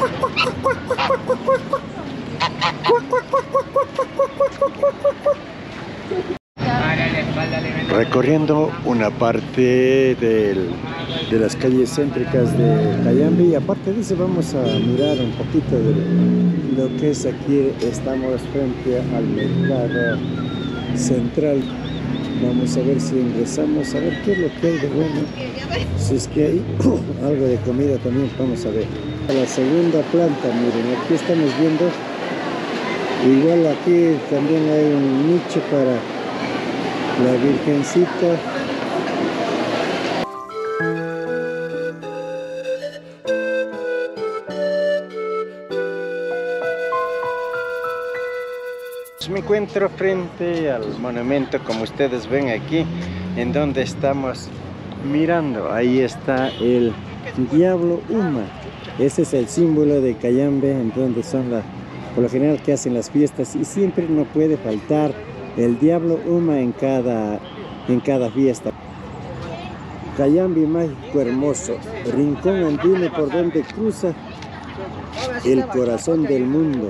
Recorriendo una parte de las calles céntricas de Cayambe, y aparte de eso vamos a mirar un poquito de lo que es aquí. Estamos frente al mercado central. Vamos a ver si ingresamos, a ver qué es lo que hay de bueno. Si es que hay algo de comida también, vamos a ver. A la segunda planta, miren, aquí estamos viendo. Igual aquí también hay un nicho para la Virgencita. Me encuentro frente al monumento, como ustedes ven aquí, en donde estamos mirando. Ahí está el Diablo Uma. Ese es el símbolo de Cayambe, en donde son por lo general que hacen las fiestas, y siempre no puede faltar el Diablo Uma en cada fiesta. Cayambe mágico hermoso, rincón andino por donde cruza el corazón del mundo.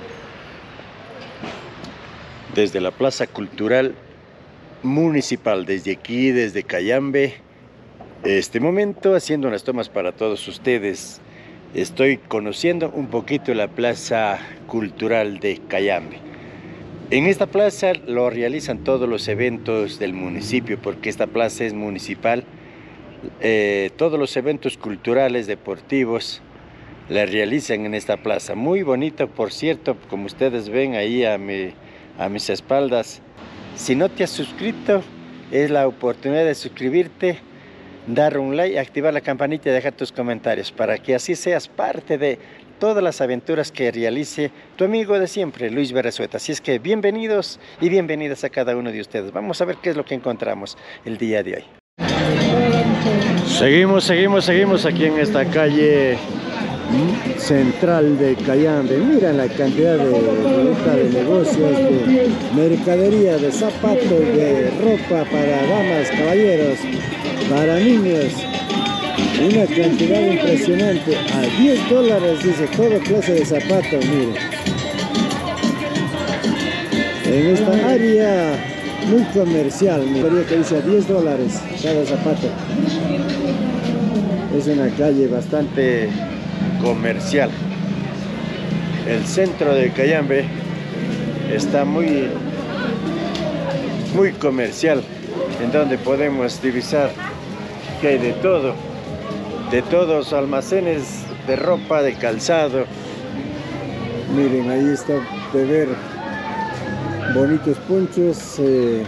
Desde la Plaza Cultural Municipal, desde aquí, desde Cayambe, este momento haciendo unas tomas para todos ustedes. Estoy conociendo un poquito la Plaza Cultural de Cayambe. En esta plaza lo realizan todos los eventos del municipio, porque esta plaza es municipal. Todos los eventos culturales, deportivos, la realizan en esta plaza. Muy bonito, por cierto, como ustedes ven ahí a mis espaldas. Si no te has suscrito, es la oportunidad de suscribirte, dar un like, activar la campanita y dejar tus comentarios para que así seas parte de todas las aventuras que realice tu amigo de siempre, Luis Berresueta. Así es que bienvenidos y bienvenidas a cada uno de ustedes. Vamos a ver qué es lo que encontramos el día de hoy. Seguimos aquí en esta calle central de Cayambe. Mira la cantidad de negocios, de mercadería, de zapatos, de ropa para damas, caballeros, para niños. Una cantidad impresionante. A $10 dice toda clase de zapatos, miren. En esta área muy comercial, mira que dice a $10 cada zapato. Es una calle bastante comercial. El centro de Cayambe está muy comercial, en donde podemos divisar que hay de todo, de todos almacenes de ropa, de calzado. Miren, ahí está de ver bonitos ponchos,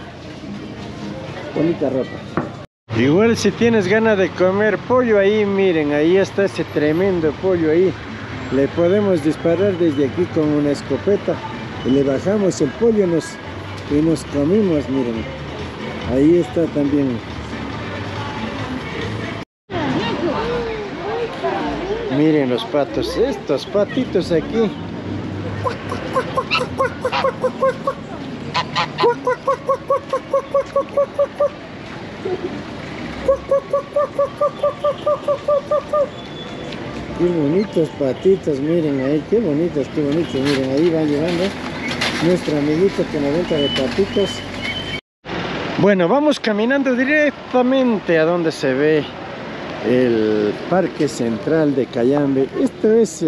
bonita ropa. Igual si tienes ganas de comer pollo, ahí miren, ahí está ese tremendo pollo ahí. Le podemos disparar desde aquí con una escopeta y le bajamos el pollo y nos comimos, miren. Ahí está también. Miren los patos, estos patitos aquí. Qué bonitos patitos, miren ahí, qué bonitos, miren, ahí van llevando nuestro amiguito que nos venta de patitos. Bueno, vamos caminando directamente a donde se ve el Parque Central de Cayambe. Esto es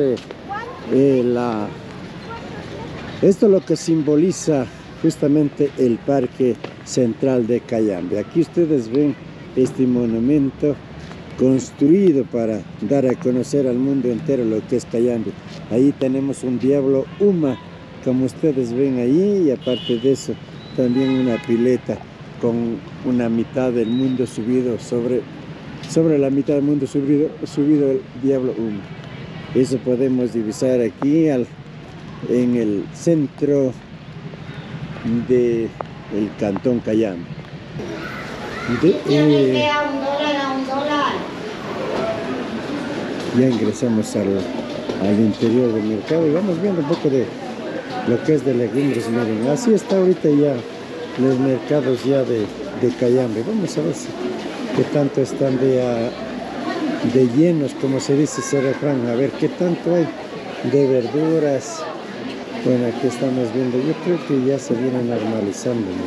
esto es lo que simboliza justamente el Parque Central de Cayambe. Aquí ustedes ven este monumento construido para dar a conocer al mundo entero lo que es Cayambe. Ahí tenemos un Diablo Uma, como ustedes ven ahí, y aparte de eso también una pileta con una mitad del mundo subido sobre la mitad del mundo subido el Diablo Uma. Eso podemos divisar aquí en el centro del cantón Cayambe. Ya ingresamos al interior del mercado y vamos viendo un poco de lo que es de legumbres. Miren, así está ahorita ya los mercados ya de Cayambe. Vamos a ver qué tanto están de llenos, como se dice ese refrán. A ver qué tanto hay de verduras. Bueno, aquí estamos viendo, yo creo que ya se viene normalizando, ¿no?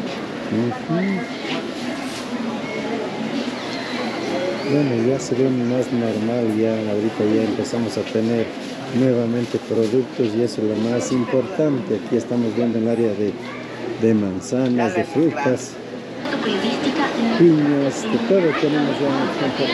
Bueno, ya se ve más normal, ya ahorita ya empezamos a tener nuevamente productos y eso es lo más importante. Aquí estamos viendo el área de manzanas, de frutas, piñas, de todo tenemos ya en el campo.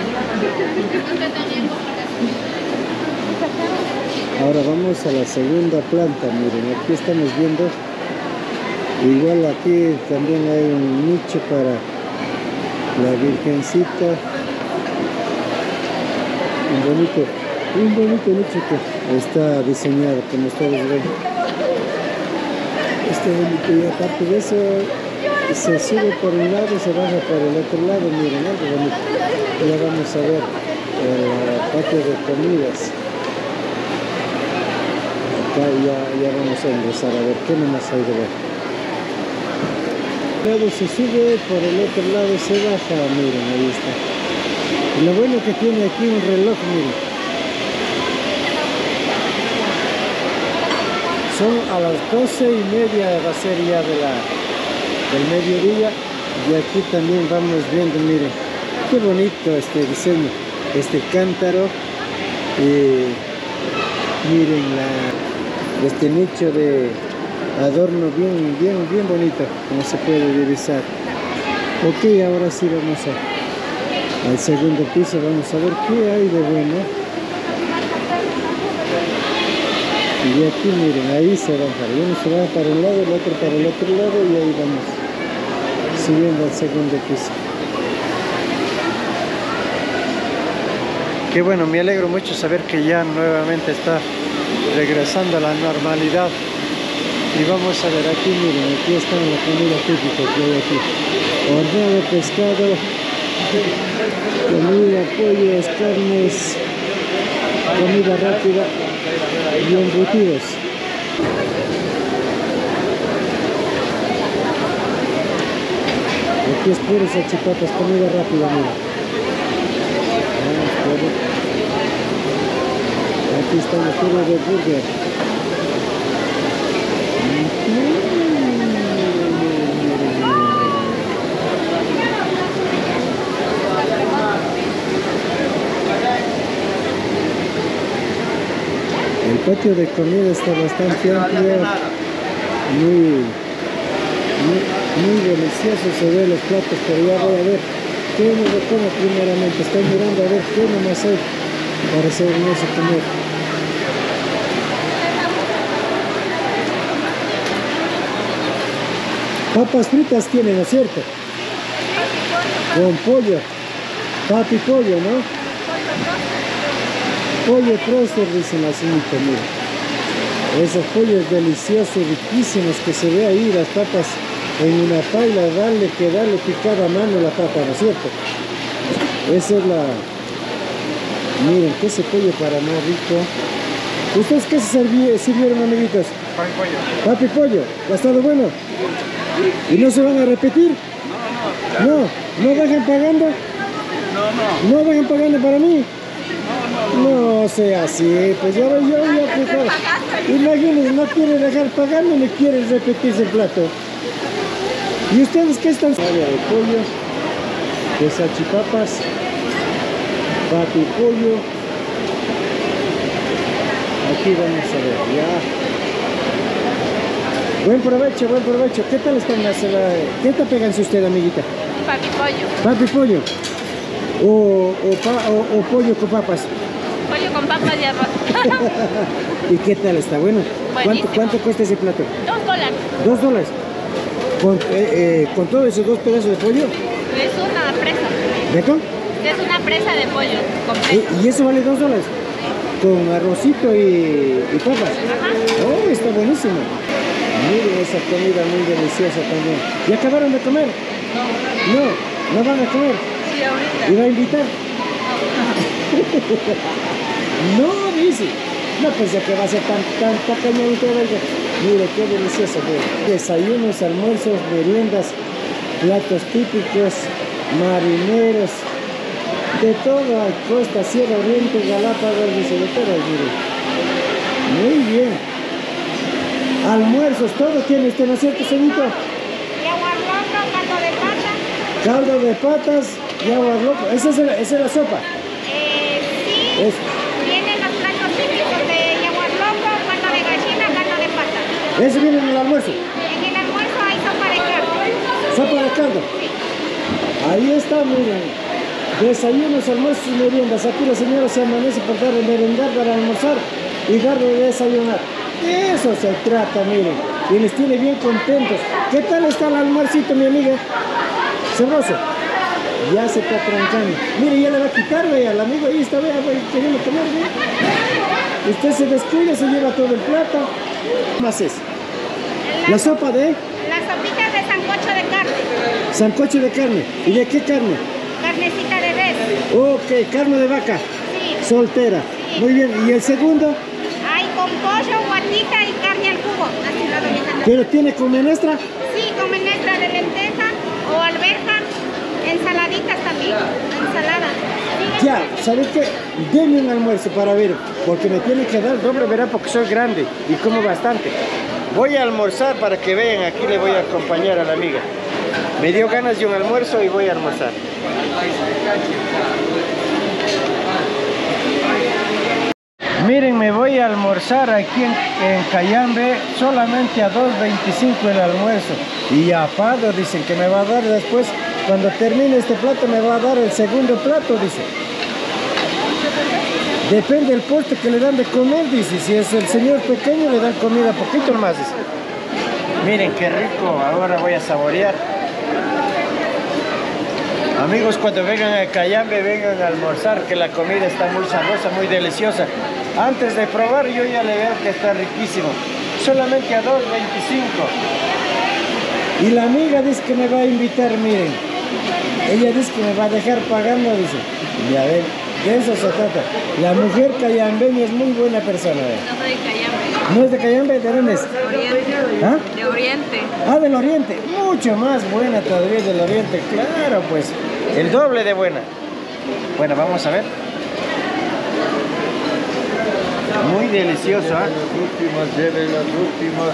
Ahora vamos a la segunda planta, miren, aquí estamos viendo, igual aquí también hay un nicho para la Virgencita, un bonito nicho que está diseñado, como ustedes ven. Este bonito, y aparte de eso, se sube por un lado y se baja por el otro lado, miren, algo bonito. Ya vamos a ver el patio de comidas. Ya vamos a ingresar a ver qué nomás hay de ver. Luego se sube, por el otro lado se baja, miren, ahí está. Y lo bueno que tiene aquí un reloj, miren. Son a las 12:30, va a ser ya del mediodía. Y aquí también vamos viendo, miren, qué bonito este diseño, este cántaro. Miren este nicho de adorno bien bonito, como se puede divisar. Ok, ahora sí vamos al segundo piso, vamos a ver qué hay de bueno. Y aquí miren, ahí se baja, uno se va para un lado, el otro para el otro lado, y ahí vamos subiendo al segundo piso. Qué bueno, me alegro mucho saber que ya nuevamente está regresando a la normalidad. Y vamos a ver aquí, miren, aquí está la comida típica que hay aquí. Horneado, pescado, comida, pollos, carnes, comida rápida y embutidos. Aquí es puro salchipapas, comida rápida, miren. Aquí están los puros de burger. El patio de comida está bastante amplio, muy delicioso se ven los platos, pero ya voy a ver qué me como primeramente. Estoy mirando a ver qué nomás hay para ser hermoso comer. Papas fritas tienen, ¿no es cierto? Con pollo, papi pollo, ¿no? Pollo próster, dicen así, mira. Esos pollos deliciosos, riquísimos, que se ve ahí las papas en una paila, darle picada a mano la papa, ¿no es cierto? Esa es la... Miren, que ese pollo para más rico. ¿Ustedes qué se sirvieron, amiguitos? Papi pollo. Papi pollo, ¿ha estado bueno? ¿Y no se van a repetir? No dejan pagando. No dejan pagando para mí. No sea así, pues ya voy yo a aplicar. Imagínense, no quiere dejar pagando ni quiere repetirse el plato. ¿Y ustedes qué están? Área de pollo, de salchipapas, papi pollo. Aquí vamos a ver, ya. Buen provecho. ¿Qué tal están las... ¿Qué te peganse usted, amiguita? Papi pollo. Papi pollo. O pollo con papas. Pollo con papas y arroz. ¿Y qué tal está? Bueno. ¿Cuánto cuesta ese plato? $2. ¿2? ¿Con todos esos 2 pedazos de pollo? Es una presa. ¿Beto? Es una presa de pollo completa. ¿Y eso vale $2? Con arrocito y papas. Ajá. Oh, está buenísimo. Miren esa comida muy deliciosa también. ¿Ya acabaron de comer? No van a comer. Sí, ahorita. ¿Y va a invitar? No, dice. No pensé que va a ser tan tacañadito, ¿verdad? Mire, qué delicioso, güey. Desayunos, almuerzos, meriendas, platos típicos, marineros. De todo hay, Costa, Sierra, Oriente, Galápagos, dice, de todo hay, mire. Muy bien. Almuerzos, todo tiene usted, ¿no es cierto, señorito? Yaguarloco, caldo de pata. Caldo de patas y agua loco. Esa es la sopa. Sí. Es, Vienen los platos típicos de yaguarloco, caldo de gallina, caldo de pata. eso viene en el almuerzo. En el almuerzo hay sopa de carne. Sopa de caldo. Ahí está, miren. Desayunos, almuerzos y meriendas. Aquí la señora se amanece por dar de merendar, para almorzar y dar de desayunar. De eso se trata, miren. Y les tiene bien contentos. ¿Qué tal está el almuercito, mi amiga? Sabroso. Ya se está trancando. Mire, ya le va a quitar, vea. El amigo ahí está, vea, queriendo comer, vea. Usted se descuida, se lleva todo el plato. ¿Qué más es? La sopa de... Las sopitas de sancocho de carne. Sancocho de carne. ¿Y de qué carne? Carnecita de res. Ok, carne de vaca. Sí. Soltera. Sí. Muy bien. ¿Y el segundo? Hay con pollo, guatita y carne al cubo. Así lo doy. ¿Pero tiene con menestra? Sí, con menestra de lenteja o alberja. Ensaladitas también. Ensalada. Ya, ¿sabes qué? Denme un almuerzo para ver, porque me tiene que dar doble, verá, porque soy grande y como bastante. Voy a almorzar para que vean, aquí le voy a acompañar a la amiga. Me dio ganas de un almuerzo y voy a almorzar. Miren, me voy a almorzar aquí en Cayambe, solamente a 2.25 el almuerzo. Y a pago, dicen que me va a dar después, cuando termine este plato me va a dar el segundo plato, dice. Depende del porte que le dan de comer, dice. Si es el señor pequeño le dan comida poquito más, dice. Miren qué rico, ahora voy a saborear. Amigos, cuando vengan a Cayambe, vengan a almorzar, que la comida está muy sabrosa, muy deliciosa. Antes de probar, yo ya le veo que está riquísimo. Solamente a 2.25. Y la amiga dice que me va a invitar, miren. Ella dice que me va a dejar pagando, dice. Ya ven, de eso se trata. La mujer cayambeña es muy buena persona. No soy de Cayambe. ¿No es de Cayambe? ¿De dónde es? Oriente. ¿Ah? De Oriente. Ah, del Oriente. Mucho más buena todavía del Oriente. Claro, pues. El doble de buena. Bueno, vamos a ver. Muy delicioso, ¿eh? Las últimas, lleven las últimas.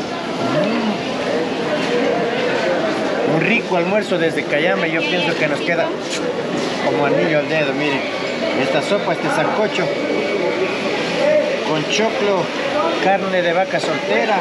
Un rico almuerzo desde Cayambe. Yo pienso que nos queda como anillo al dedo, miren. Esta sopa, este sancocho con choclo, carne de vaca soltera.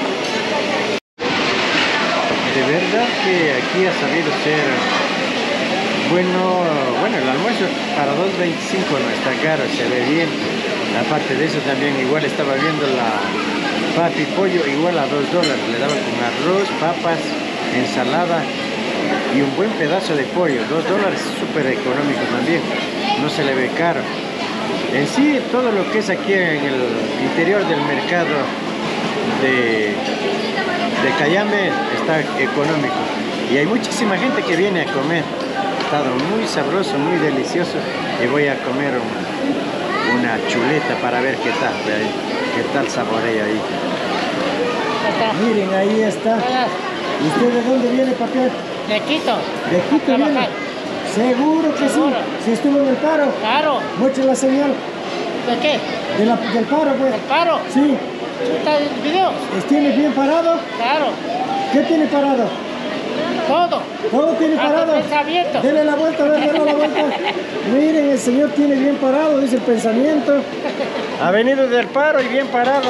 De verdad que aquí ha sabido ser bueno, el almuerzo para 2.25 no está caro, se ve bien. Aparte de eso también igual estaba viendo la pata y pollo igual a $2, le daban con arroz, papas, ensalada y un buen pedazo de pollo, $2, súper económico también, no se le ve caro. En sí, todo lo que es aquí en el interior del mercado de Cayambe está económico y hay muchísima gente que viene a comer. Ha estado muy sabroso, muy delicioso y voy a comer una chuleta para ver qué tal saborea ahí. Miren, ahí está. ¿Y usted de dónde viene, papá? De Quito. ¿De Quito viene? Seguro que Seguro. sí. Si estuvo en el paro. Claro. Muestre la señal ¿De qué? del paro, pues. ¿El paro? Sí. ¿Está el video? ¿Tiene bien parado? Claro. ¿Qué tiene parado? Todo. ¿Todo tiene parado? Pensamiento. Dele la vuelta, a ver, dele la vuelta. Miren, el señor tiene bien parado, dice el pensamiento. Ha venido del paro y bien parado.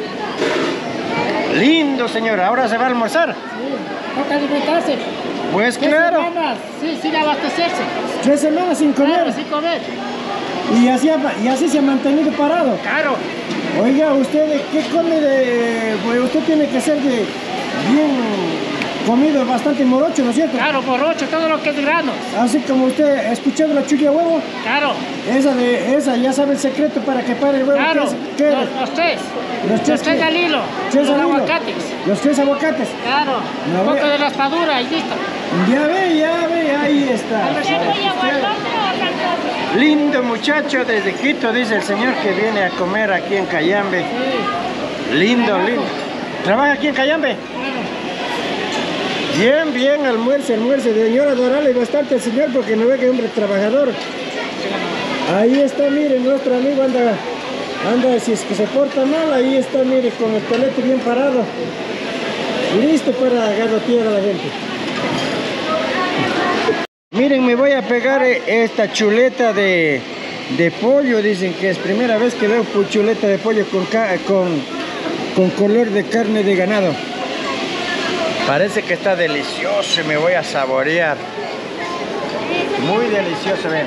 Lindo, señor. ¿Ahora se va a almorzar? Sí. Toca alimentarse. Pues 3 claro. semanas, sí, sin abastecerse. 3 semanas sin comer. Claro, sin comer. Y así se ha mantenido parado. Claro. Oiga, ¿usted qué come de...? Pues usted tiene que ser de bien comido, bastante morocho, ¿no es cierto? Claro, borrocho, todo lo que es granos. Así como usted ha escuchado la chulla huevo, Claro. esa ya sabe el secreto para que pare el huevo. Claro. ¿Qué es? Los tres. Los tres Los 3 qué? al hilo. 3 Los al hilo. aguacates. Los 3 aguacates. Claro. No Un poco veo. de la espadura y listo. Ya ve, ahí está. Lindo muchacho desde Quito, dice el señor que viene a comer aquí en Cayambe. Sí. Lindo. ¿Trabaja aquí en Cayambe? Bien, almuerce. Señora Dorale, bastante el señor porque no ve que hombre trabajador. Ahí está, miren, nuestro amigo anda, si es que se porta mal, ahí está, miren, con el tolete bien parado. Listo para garrotear a la gente. Miren, me voy a pegar esta chuleta de pollo. Dicen que es primera vez que veo chuleta de pollo con color de carne de ganado. Parece que está delicioso y me voy a saborear. Muy delicioso, ven.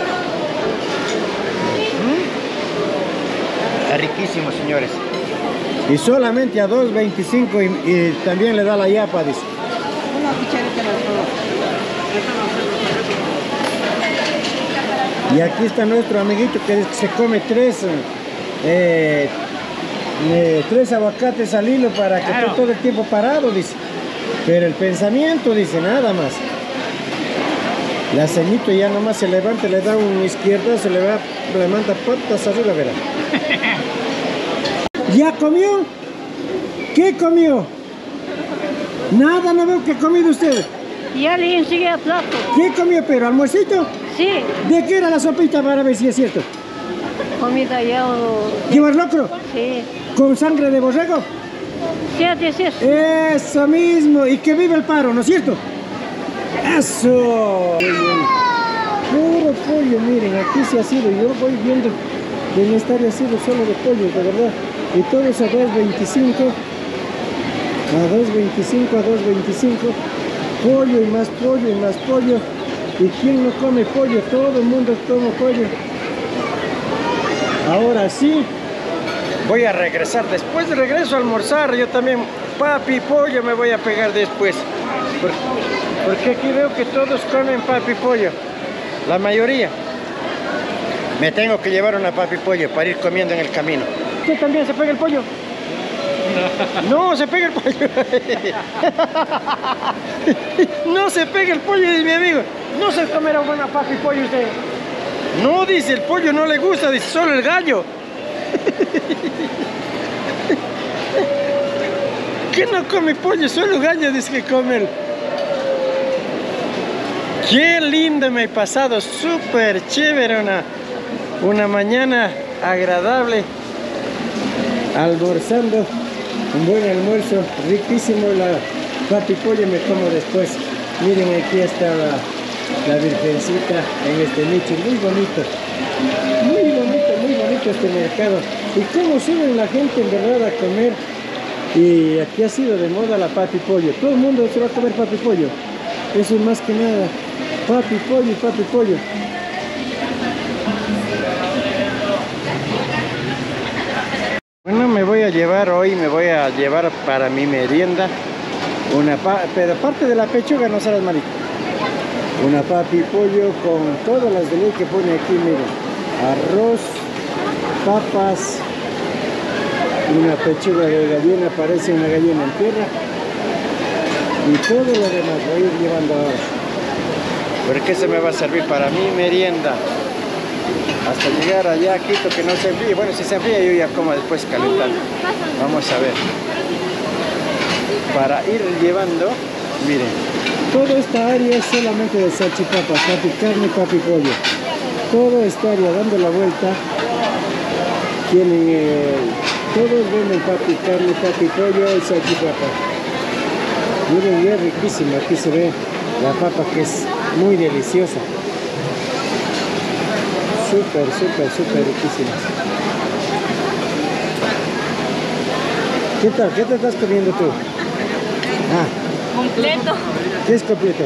Está riquísimo, señores. Y solamente a $2.25 y también le da la yapa, dice. Una cucharita de todo. Y aquí está nuestro amiguito que se come tres aguacates al hilo para que esté todo el tiempo parado, dice. Pero el pensamiento, dice, nada más. La ceñito ya nomás se levanta, le da un izquierda, se le manda patas arriba, verá. ¿Ya comió? ¿Qué comió? Nada, no veo que ha comido usted. Ya le enseguida el plato. ¿Qué comió, pero? ¿Almuercito? Sí, ¿De qué era la sopita para ver si es cierto? comida ya o... ¿Llevar locro? Sí. ¿Con sangre de borrego? Sí, es eso. Eso mismo, y que vive el paro, ¿no es cierto? ¡Eso! Puro pollo, miren, aquí se ha sido, yo voy viendo que en esta área ha sido solo de pollo, de verdad. Y todos a $2.25, a $2.25, pollo y más pollo y más pollo. ¿Y quién no come pollo? Todo el mundo come pollo. Ahora sí, voy a regresar, después regreso a almorzar, yo también, papi pollo me voy a pegar después. Porque aquí veo que todos comen papi pollo, la mayoría. Me tengo que llevar una papi pollo para ir comiendo en el camino. ¿Usted también se pega el pollo? No, se pega el pollo. No se pega el pollo, dice mi amigo. No se comerá buena papi pollo usted. No, dice, el pollo no le gusta, dice, solo el gallo. ¿Qué no come pollo? Solo gallo dice que come él. Qué lindo me he pasado, súper chévere, una mañana agradable, almorzando, un buen almuerzo, riquísimo. La papi pollo me como después. Miren, aquí está la virgencita en este nicho, muy bonito este mercado. Y cómo suben la gente en verdad a comer. Y aquí ha sido de moda la papi pollo, todo el mundo se va a comer papi pollo. Eso es más que nada, papi pollo y papi pollo. Bueno, me voy a llevar para mi merienda pero aparte de la pechuga, no serás malito. Una papi pollo con todas las de ley que pone aquí, miren. Arroz, papas, una pechuga de gallina, parece una gallina en tierra. Y todo lo demás voy a ir llevando ahora. Porque se me va a servir para mi merienda. Hasta llegar allá a Quito, que no se enfríe. Bueno, si se enfría yo ya como después calentando. Vamos a ver. Para ir llevando, miren. Toda esta área es solamente de salchipapas, papi carne, papi pollo. Toda esta área dando la vuelta. Tienen, todos venden papi carne, papi pollo y salchipapa. Miren, ya es riquísimo. Aquí se ve la papa que es muy deliciosa. Súper riquísima. ¿Qué tal? ¿Qué te estás comiendo tú? Completo. ¿Qué es completo?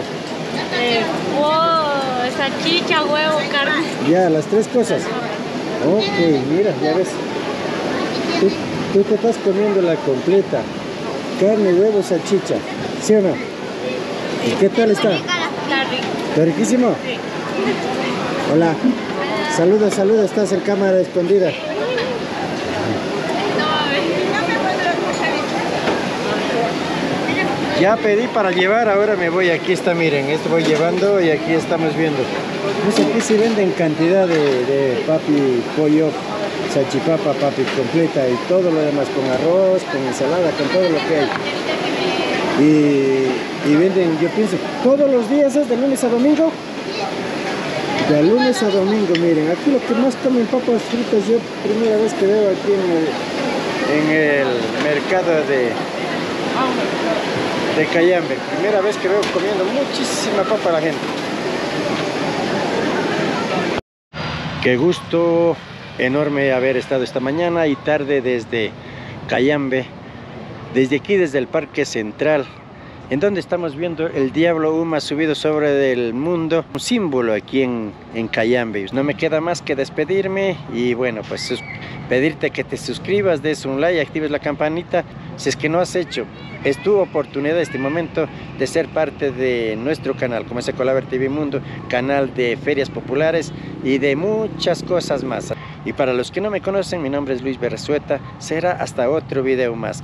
Salchicha, huevo, carne. Ya, las tres cosas. Ok, mira, ya ves. Tú te estás comiendo la completa. Carne, huevo, salchicha. ¿Sí o no? ¿Y qué tal está? Está rico. ¿Está riquísimo? Sí. Hola. Saluda, estás en cámara escondida. Ya pedí para llevar, ahora me voy. Aquí está, miren, esto voy llevando y aquí estamos viendo. Pues aquí se venden cantidad de papi pollo, salchipapa, papi completa y todo lo demás, con arroz, con ensalada, con todo lo que hay. Y venden, yo pienso, todos los días, ¿es de lunes a domingo? De lunes a domingo, miren, aquí lo que más comen papas fritas, yo primera vez que veo aquí En el mercado de Cayambe. Primera vez que veo comiendo muchísima papa la gente. Qué gusto enorme haber estado esta mañana y tarde desde Cayambe, desde aquí, desde el Parque Central, en donde estamos viendo el diablo Uma subido sobre el mundo, un símbolo aquí en Cayambe. No me queda más que despedirme y bueno, pues pedirte que te suscribas, des un like, actives la campanita si es que no has hecho. Es tu oportunidad este momento de ser parte de nuestro canal, como es Ecolaber TV Mundo, canal de ferias populares y de muchas cosas más. Y para los que no me conocen, mi nombre es Luis Berresueta. Será hasta otro video más.